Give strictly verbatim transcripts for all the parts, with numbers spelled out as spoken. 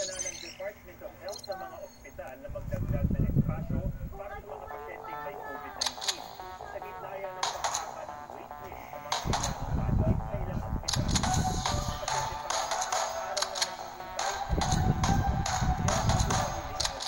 Pinagdadala ng Department of Health sa mga ospital na magdagdag ng espasyo para sa mga pasyenteng may COVID nineteen. Sa gitna yan ng paghaba ng waitlist sa mga kailangang badit sa ilang ospital. Ang pasyente pa lang araw na naghihintay sa emergency room. Yan ang gusto ni Layout.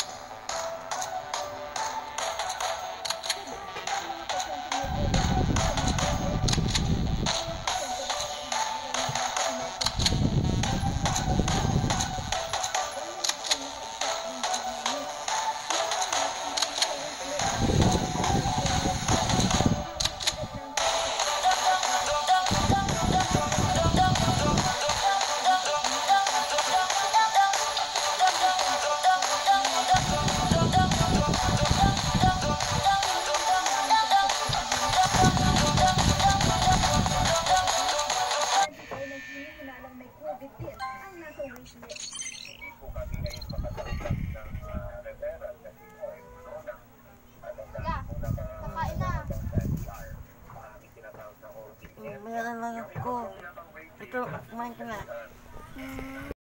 Mayroon lang ako. Ito, kumain ka na.